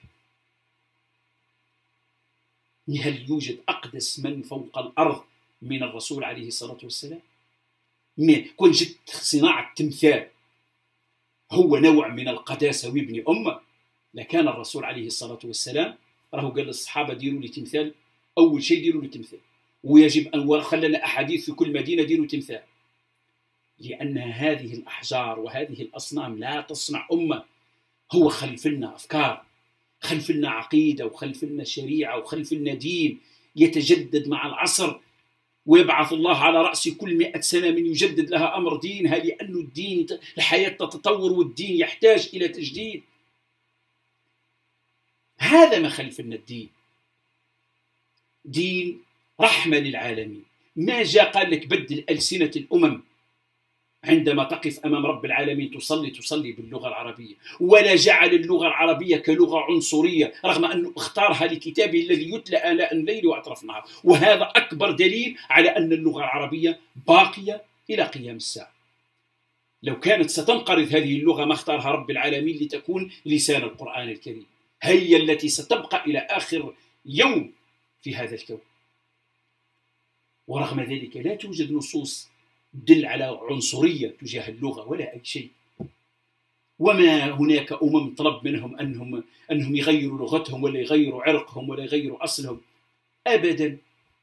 هل يوجد أقدس من فوق الأرض من الرسول عليه الصلاة والسلام؟ كون جد صناعة تمثال هو نوع من القداسة وابن أمة، لكان الرسول عليه الصلاة والسلام راهو قال للصحابة ديروا لي تمثال. أول شيء ديروا لي تمثال، ويجب أن وخلنا أحاديث في كل مدينة ديروا تمثال، لأن هذه الأحجار وهذه الأصنام لا تصنع أمة. هو خلف لنا أفكار، خلف لنا عقيدة، وخلف لنا شريعة، وخلف لنا دين يتجدد مع العصر، ويبعث الله على رأس كل مئة سنة من يجدد لها أمر دينها، لأن الدين الحياة تتطور والدين يحتاج إلى تجديد. هذا ما خلف لنا الدين، دين رحمة للعالمين. ما جاء قال لك بدل ألسنة الأمم عندما تقف أمام رب العالمين تصلي تصلي باللغة العربية، ولا جعل اللغة العربية كلغة عنصرية رغم أنه اختارها لكتابه الذي يتلى آلاء الليل وأطراف النهار. وهذا أكبر دليل على أن اللغة العربية باقية إلى قيام الساعة. لو كانت ستنقرض هذه اللغة ما اختارها رب العالمين لتكون لسان القرآن الكريم، هي التي ستبقى إلى آخر يوم في هذا الكون. ورغم ذلك لا توجد نصوص تدل على عنصرية تجاه اللغة ولا أي شيء. وما هناك أمم طلب منهم أنهم أنهم يغيروا لغتهم ولا يغيروا عرقهم ولا يغيروا أصلهم أبدا.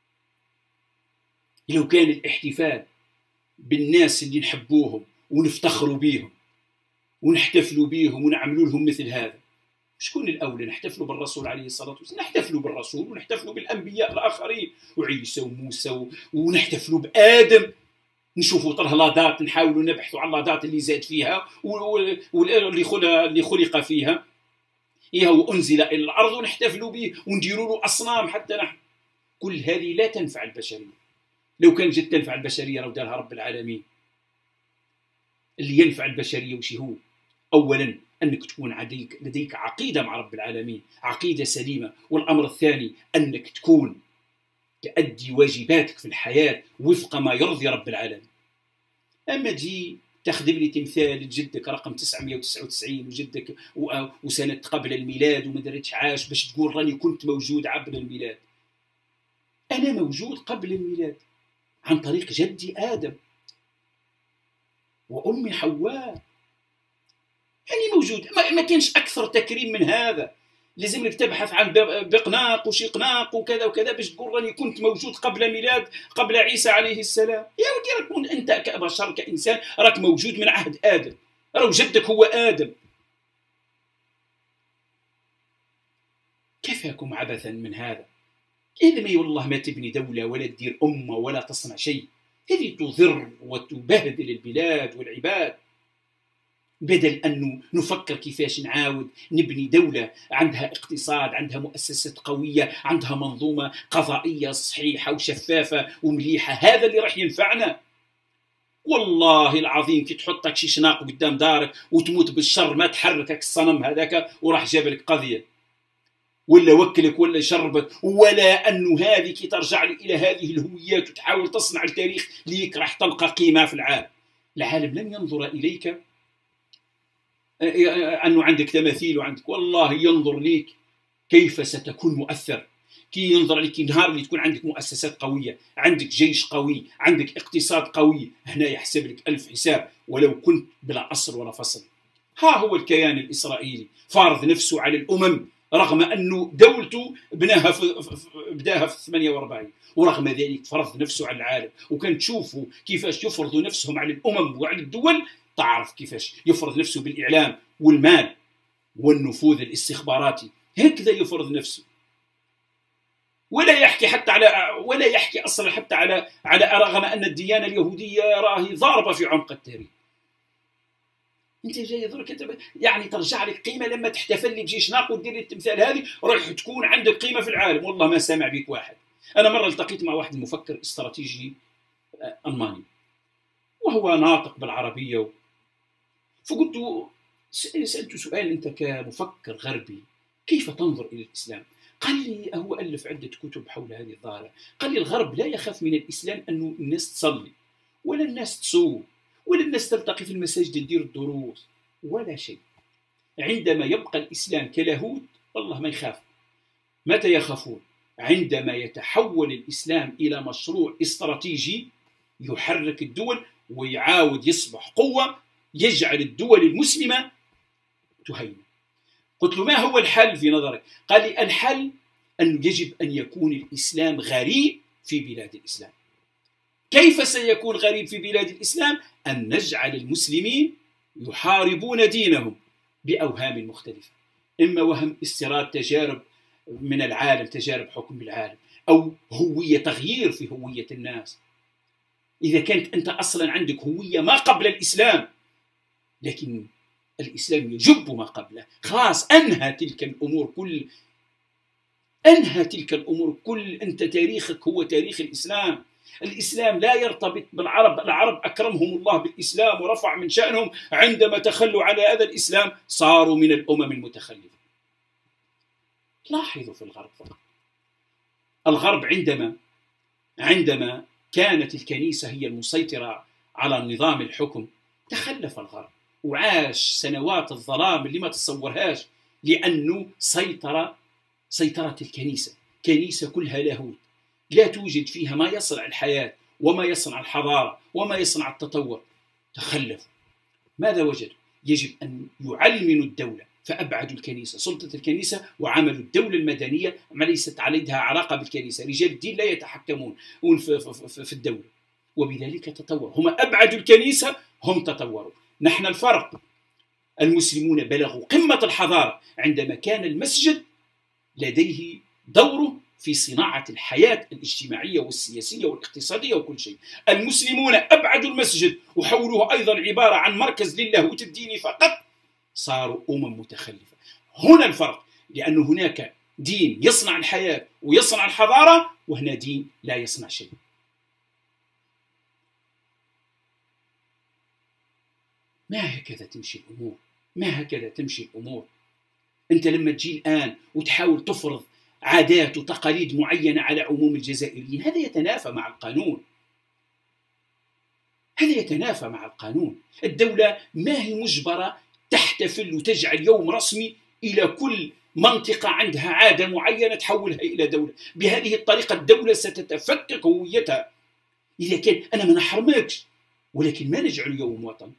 لو كان الاحتفال بالناس اللي نحبوهم ونفتخروا بيهم ونحتفلوا بيهم ونعملوا لهم مثل هذا، شكون الأولى؟ نحتفلوا بالرسول عليه الصلاة والسلام، نحتفلوا بالرسول ونحتفلوا بالأنبياء الآخرين وعيسى وموسى، ونحتفلوا بآدم، نشوفوا طرهلادات، نحاولوا نبحثوا عن اللادات اللي زاد فيها واللي خلق فيها إيه وأنزل إلى الأرض، ونحتفلوا به ونديروا له أصنام حتى نحن. كل هذه لا تنفع البشرية. لو كان جد تنفع البشرية لو دارها رب العالمين. اللي ينفع البشرية وش هو؟ أولا أنك تكون عديك لديك عقيدة مع رب العالمين، عقيدة سليمة. والأمر الثاني أنك تكون تؤدي واجباتك في الحياة وفق ما يرضي رب العالمين. أما تجي تخدم لي تمثال جدك رقم تسعمئة وتسعة وتسعين وجدك وسنة قبل الميلاد وما دريتش عاش باش تقول راني كنت موجود قبل الميلاد. أنا موجود قبل الميلاد عن طريق جدي آدم وأمي حواء، يعني موجود. ما كانش أكثر تكريم من هذا. لازم لك تبحث عن بقناق وشقناق وكذا وكذا باش تقول راني كنت موجود قبل ميلاد قبل عيسى عليه السلام. يا ودي راك كون انت كبشر كانسان راك موجود من عهد ادم، راهو جدك هو ادم. كفاكم عبثا من هذا. اذا ما والله ما تبني دوله ولا تدير امه ولا تصنع شيء، هذه تضر وتبهدل البلاد والعباد. بدل أنه نفكر كيفاش نعاود نبني دولة عندها اقتصاد، عندها مؤسسات قوية، عندها منظومة قضائية صحيحة وشفافة ومليحة، هذا اللي راح ينفعنا. والله العظيم كي تحطك شي شناق قدام دارك وتموت بالشر ما تحركك الصنم هذاك وراح جابلك قضية ولا وكلك ولا يشربك، ولا أنه هذه كي ترجع إلى هذه الهويات وتحاول تصنع التاريخ ليك راح تلقى قيمة في العالم. العالم لن ينظر إليك أنه عندك تماثيل وعندك، والله ينظر ليك كيف ستكون مؤثر. كي ينظر لك نهار اللي تكون عندك مؤسسات قوية، عندك جيش قوي، عندك اقتصاد قوي، هنا يحسب لك ألف حساب ولو كنت بلا أصل ولا فصل. ها هو الكيان الإسرائيلي فارض نفسه على الأمم رغم أنه دولته بناها في بداها في ثمانية وأربعين، ورغم ذلك فرض نفسه على العالم. وكان تشوفوا كيفاش يفرضوا نفسهم على الأمم وعلى الدول، تعرف كيفاش يفرض نفسه بالإعلام والمال والنفوذ الاستخباراتي، هكذا يفرض نفسه. ولا يحكي حتى على ولا يحكي أصلا حتى على على رغم أن الديانة اليهودية راهي ضاربة في عمق التاريخ. أنت جاي ضرك يعني ترجع لك قيمة لما تحتفل لي بجيش ناق وتدير لي التمثال هذه راح تكون عندك قيمة في العالم. والله ما سامع بك واحد. أنا مرة التقيت مع واحد مفكر استراتيجي ألماني وهو ناطق بالعربية، فقلت سألته سؤال: أنت كمفكر غربي كيف تنظر إلى الإسلام؟ قال لي هو ألف عدة كتب حول هذه الظاهرة. قال لي الغرب لا يخاف من الإسلام أنه الناس تصلي ولا الناس تصوم ولا الناس تلتقي في المساجد تدير الدروس ولا شيء. عندما يبقى الإسلام كلاهوت والله ما يخاف. متى يخافون؟ عندما يتحول الإسلام إلى مشروع استراتيجي يحرك الدول ويعاود يصبح قوة يجعل الدول المسلمة تهيمن. قلت له ما هو الحل في نظرك؟ قال لي الحل أن يجب أن يكون الإسلام غريب في بلاد الإسلام. كيف سيكون غريب في بلاد الإسلام؟ أن نجعل المسلمين يحاربون دينهم بأوهام مختلفة، إما وهم استيراد تجارب من العالم، تجارب حكم العالم، أو هوية، تغيير في هوية الناس. إذا كانت أنت أصلا عندك هوية ما قبل الإسلام، لكن الإسلام يجب ما قبله، خلاص أنهى تلك الأمور كل أنهى تلك الأمور كل أنت تاريخك هو تاريخ الإسلام. الإسلام لا يرتبط بالعرب، العرب أكرمهم الله بالإسلام ورفع من شأنهم، عندما تخلوا على هذا الإسلام صاروا من الأمم المتخلفة. لاحظوا في الغرب فقط، الغرب عندما عندما كانت الكنيسة هي المسيطرة على نظام الحكم تخلف الغرب وعاش سنوات الظلام اللي ما تصورهاش، لأنه سيطر سيطرت الكنيسة، كنيسة كلها لاهوت، لا توجد فيها ما يصنع الحياة وما يصنع الحضارة وما يصنع التطور. تخلفوا. ماذا وجدوا؟ يجب أن يعلموا الدولة، فأبعدوا الكنيسة، سلطة الكنيسة، وعملوا الدولة المدنية ما ليست عليها علاقة بالكنيسة، رجال الدين لا يتحكمون في الدولة، وبذلك تطور. هم أبعدوا الكنيسة، هم تطوروا. نحن الفرق، المسلمون بلغوا قمة الحضارة عندما كان المسجد لديه دوره في صناعة الحياة الاجتماعية والسياسية والاقتصادية وكل شيء. المسلمون أبعدوا المسجد وحولوه أيضا عبارة عن مركز للاهوت الديني فقط، صاروا أمم متخلفة. هنا الفرق، لأن هناك دين يصنع الحياة ويصنع الحضارة، وهنا دين لا يصنع شيء. ما هكذا تمشي الأمور، ما هكذا تمشي الأمور. أنت لما تجي الآن وتحاول تفرض عادات وتقاليد معينة على عموم الجزائريين، هذا يتنافى مع القانون، هذا يتنافى مع القانون. الدولة ما هي مجبرة تحتفل وتجعل يوم رسمي إلى كل منطقة عندها عادة معينة تحولها إلى دولة. بهذه الطريقة الدولة ستتفكك هويتها. إذا كان أنا ما نحرمكش، ولكن ما نجعل يوم وطن،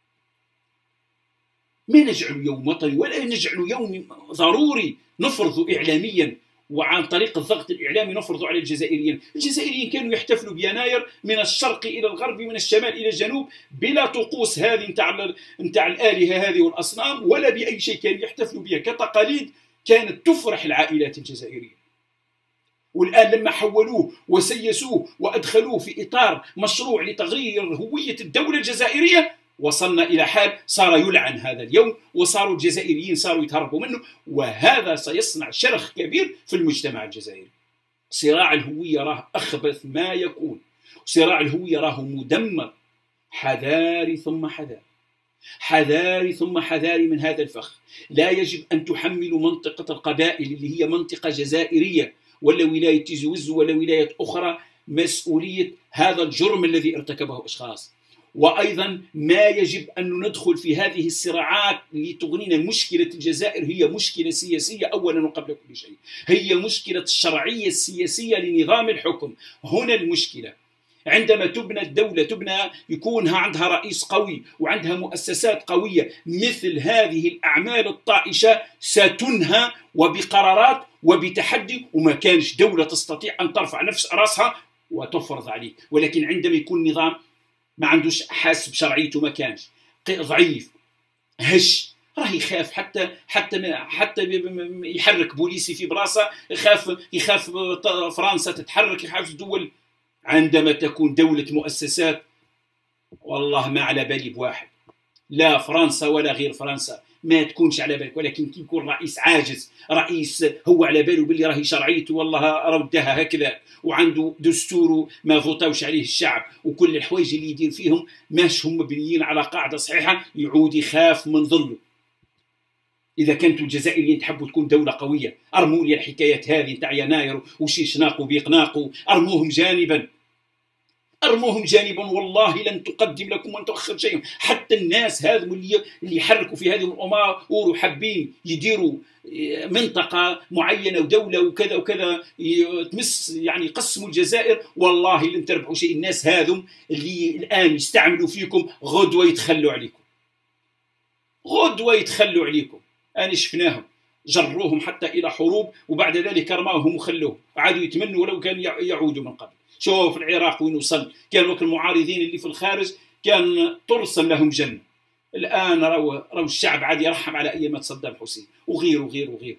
ما نجعل يوم وطني، ولا نجعل يوم ضروري نفرض إعلاميا وعن طريق الضغط الإعلامي نفرض على الجزائريين. الجزائريين كانوا يحتفلوا بيناير من الشرق إلى الغرب، من الشمال إلى الجنوب، بلا طقوس هذه نتاع نتاع الآلهة هذه والأصنام، ولا بأي شيء، كانوا يحتفلوا بها كتقاليد كانت تفرح العائلات الجزائرية. والآن لما حولوه وسيسوه وأدخلوه في إطار مشروع لتغيير هوية الدولة الجزائرية، وصلنا إلى حال صار يلعن هذا اليوم، وصاروا الجزائريين صاروا يتهربوا منه، وهذا سيصنع شرخ كبير في المجتمع الجزائري. صراع الهوية راه أخبث ما يكون، صراع الهوية راه مدمر. حذاري ثم حذاري، حذاري ثم حذاري من هذا الفخ. لا يجب أن تحملوا منطقة القبائل اللي هي منطقة جزائرية ولا ولاية تيزي وزو ولا ولاية أخرى مسؤولية هذا الجرم الذي ارتكبه أشخاص. وأيضا ما يجب أن ندخل في هذه الصراعات لتغنينا. مشكلة الجزائر هي مشكلة سياسية أولا وقبل كل شيء، هي مشكلة الشرعية السياسية لنظام الحكم. هنا المشكلة. عندما تبنى الدولة، تبنى يكون عندها رئيس قوي وعندها مؤسسات قوية، مثل هذه الأعمال الطائشة ستنهى وبقرارات وبتحدي، وما كانش دولة تستطيع أن ترفع نفس رأسها وتفرض عليك. ولكن عندما يكون نظام ما عندوش حاسب شرعيته، ما كانش ضعيف هش، راه يخاف حتى حتى حتى يحرك بوليسي في بلاصه، يخاف يخاف فرنسا تتحرك، يخاف الدول. عندما تكون دولة مؤسسات، والله ما على بالي بواحد، لا فرنسا ولا غير فرنسا ما تكونش على بالك. ولكن كي يكون رئيس عاجز، رئيس هو على باله باللي راهي شرعيته والله ردها هكذا، وعنده دستور ما فوتاوش عليه الشعب، وكل الحوايج اللي يدير فيهم ماش هم مبنيين على قاعدة صحيحة، يعود يخاف من ظله. إذا كنتوا الجزائريين تحبوا تكون دولة قوية، أرموا لي الحكايات هذه نتاع يناير وشيشناق وبيقناق، أرموهم جانبا، أرموهم جانبا، والله لن تقدم لكم وأن تؤخر شيء. حتى الناس هذم اللي اللي يحركوا في هذه الأمور وحابين يديروا منطقة معينة ودولة وكذا وكذا تمس، يعني يقسموا الجزائر، والله لن تربحوا شيء. الناس هذم اللي الآن يستعملوا فيكم غدوة يتخلوا عليكم، غدوة يتخلوا عليكم. أنا شفناهم جروهم حتى إلى حروب، وبعد ذلك رماهم وخلوهم، عادوا يتمنوا ولو كان يعودوا من قبل. شوف العراق وين وصل، كان وقت المعارضين اللي في الخارج كان ترسم لهم جنة. الآن راهو راهو الشعب عاد يرحم على أيامات صدام حسين وغير وغير وغير.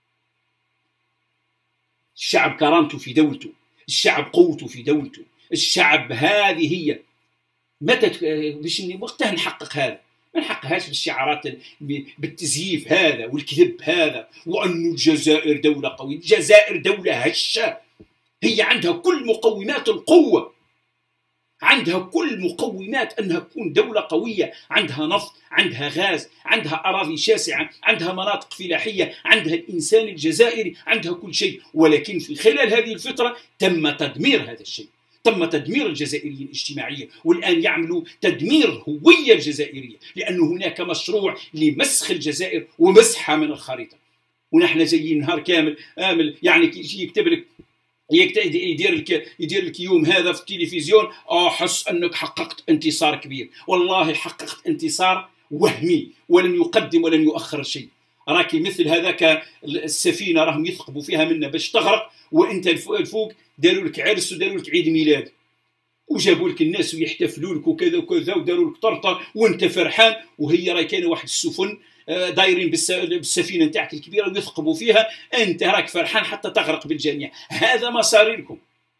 الشعب كرامته في دولته، الشعب قوته في دولته، الشعب هذه هي. متى باش وقتها نحقق هذا؟ ما نحققهاش بالشعارات بالتزييف هذا والكذب هذا، وأن الجزائر دولة قوية. الجزائر دولة هشة، هي عندها كل مقومات القوة، عندها كل مقومات أنها تكون دولة قوية، عندها نفط، عندها غاز، عندها أراضي شاسعة، عندها مناطق فلاحية، عندها الإنسان الجزائري، عندها كل شيء. ولكن في خلال هذه الفترة تم تدمير هذا الشيء، تم تدمير الجزائريين الاجتماعية، والآن يعملوا تدمير هوية الجزائرية، لأن هناك مشروع لمسخ الجزائر ومسحها من الخريطة. ونحن جايين نهار كامل آمل يعني يكتب لك يدير لك يدير لك يوم هذا في التلفزيون احس انك حققت انتصار كبير. والله حققت انتصار وهمي ولن يقدم ولن يؤخر شيء. راكي مثل هذاك السفينه راهم يثقبوا فيها منا باش تغرق، وانت الفوق داروا لك عرس وداروا لك عيد ميلاد وجابوا لك الناس ويحتفلوا لك وكذا وكذا وداروا لك طرطه وانت فرحان، وهي راهي كاينه واحد السفن دايرين بالسفينه نتاعك الكبيره ويثقبوا فيها، انت راك فرحان حتى تغرق بالجميع. هذا مصاريركم.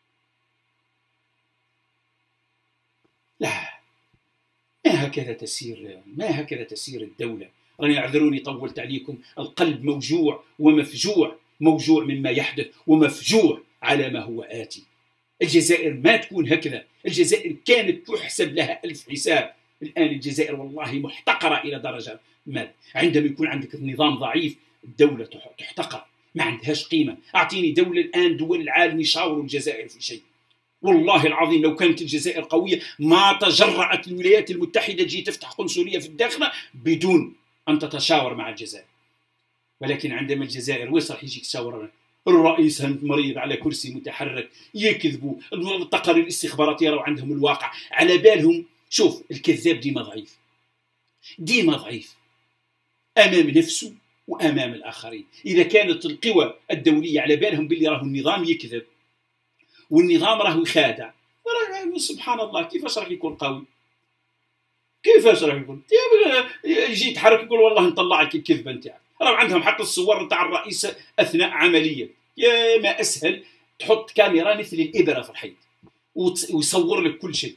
لا، ما هكذا تسير، ما هكذا تسير الدوله. راني اعذروني طولت عليكم، القلب موجوع ومفجوع، موجوع مما يحدث ومفجوع على ما هو آتي. الجزائر ما تكون هكذا، الجزائر كانت تحسب لها ألف حساب. الآن الجزائر والله محتقرة إلى درجة ما. عندما يكون عندك النظام ضعيف الدولة تحتقر، ما عندهاش قيمة. أعطيني دولة الآن دول العالم يشاوروا الجزائر في شيء. والله العظيم لو كانت الجزائر قوية ما تجرأت الولايات المتحدة تجي تفتح قنصلية في الداخل بدون أن تتشاور مع الجزائر. ولكن عندما الجزائر وين راح يجيك تشاور؟ الرئيس مريض على كرسي متحرك، يكذبوا. التقارير الاستخباراتية راهو عندهم الواقع على بالهم. شوف الكذاب ديما ضعيف، ديما ضعيف أمام نفسه وأمام الآخرين. إذا كانت القوى الدولية على بالهم باللي راهو النظام يكذب والنظام راهو يخادع، سبحان الله كيفاش راح يكون قوي؟ كيفاش راح يكون؟ يجي يتحرك يقول والله نطلع لك الكذبة نتاعك. راهو عندهم حتى الصور نتاع الرئيس أثناء عملية. يا ما أسهل تحط كاميرا مثل الإبرة في الحيط ويصور لك كل شيء.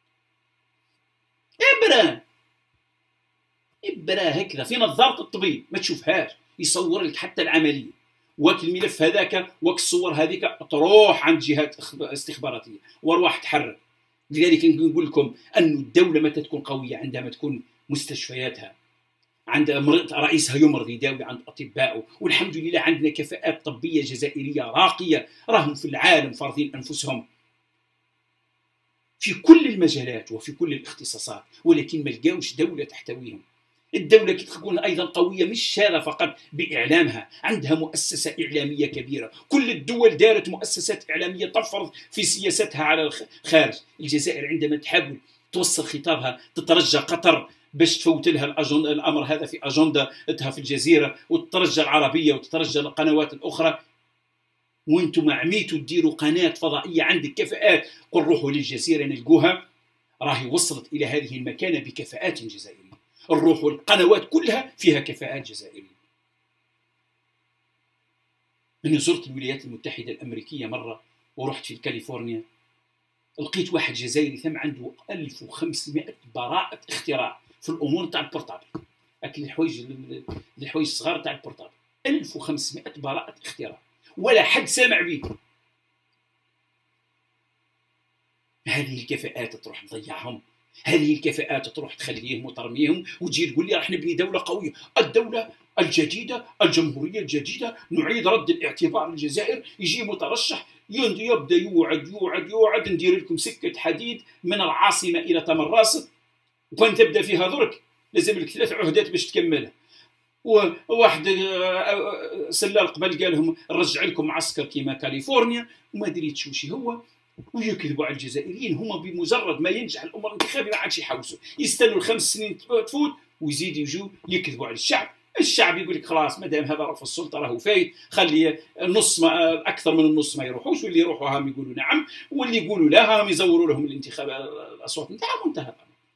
إبرة إبرة هكذا في نظارة الطبيب ما تشوفهاش، يصور لك حتى العملية. وك الملف هذاك وك الصور هذيك تروح عند جهات استخباراتية وارواح تحرك. لذلك نقول لكم أن الدولة متى تكون قوية؟ عندما تكون مستشفياتها عند رئيسها يمرض يداوي عند أطبائه. والحمد لله عندنا كفاءات طبية جزائرية راقية، راهم في العالم فارضين أنفسهم في كل المجالات وفي كل الاختصاصات، ولكن ما لقاوش دولة تحتويهم. الدولة كي تكون أيضا قوية مش شارة فقط بإعلامها، عندها مؤسسة إعلامية كبيرة. كل الدول دارت مؤسسات إعلامية تفرض في سياستها على الخارج. الجزائر عندما تحاول توصل خطابها تترجى قطر باش تفوت لها الأمر هذا في أجندتها في الجزيرة، وتترجى العربية وتترجى القنوات الأخرى. وانتم عميتوا تديروا قناة فضائية عندك كفاءات، قل روحوا للجزيرة نلقوها راهي وصلت إلى هذه المكانة بكفاءات جزائرية. الروح والقنوات كلها فيها كفاءات جزائرية. أنا زرت الولايات المتحدة الأمريكية مرة ورحت في كاليفورنيا، لقيت واحد جزائري ثم عنده ألف وخمسمائة براءة اختراع في الأمور تاع البورتابل، أكل الحوايج الحوايج الصغار تاع البورتابل. ألف وخمسمائة براءة اختراع ولا حد سامع به. هذه الكفاءات تروح تضيعهم، هذه الكفاءات تروح تخليهم وترميهم وتجي تقول لي راح نبني دولة قوية. الدولة الجديدة الجمهورية الجديدة نعيد رد الاعتبار للجزائر. يجي مترشح يبدا يوعد يوعد يوعد ندير لكم سكة حديد من العاصمة إلى تمراسط، وكان تبدا فيها درك لازم لك ثلاث عهدات باش تكملها. وواحد سلال قبل قال لهم نرجع لكم معسكر كيما كاليفورنيا وما دريتش وش هو، ويكذبوا على الجزائريين. هما بمجرد ما ينجح الامر الانتخابي ما عادش يحوسوا، يستنوا الخمس سنين تفوت ويزيد يجوا يكذبوا على الشعب. الشعب يقول لك خلاص ما دام هذا راه في السلطه راهو فايت، خلي النص ما اكثر من النص ما يروحوش، واللي يروحوا هاهم يقولوا نعم، واللي يقولوا لا هاهم يزوروا لهم الانتخابات الاصوات نتاعهم وانتهى.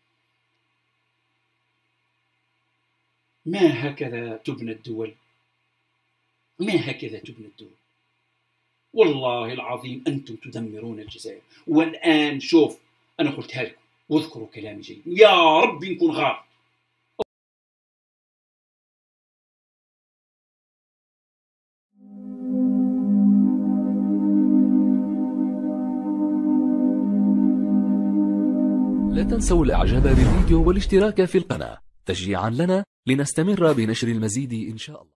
ما هكذا تبنى الدول، ما هكذا تبنى الدول. والله العظيم أنتم تدمرون الجزائر. والآن شوف أنا قلتها لكم واذكروا كلامي جيد، يا رب نكون غلط. لا تنسوا الإعجاب بالفيديو والاشتراك في القناة تشجيعا لنا لنستمر بنشر المزيد إن شاء الله.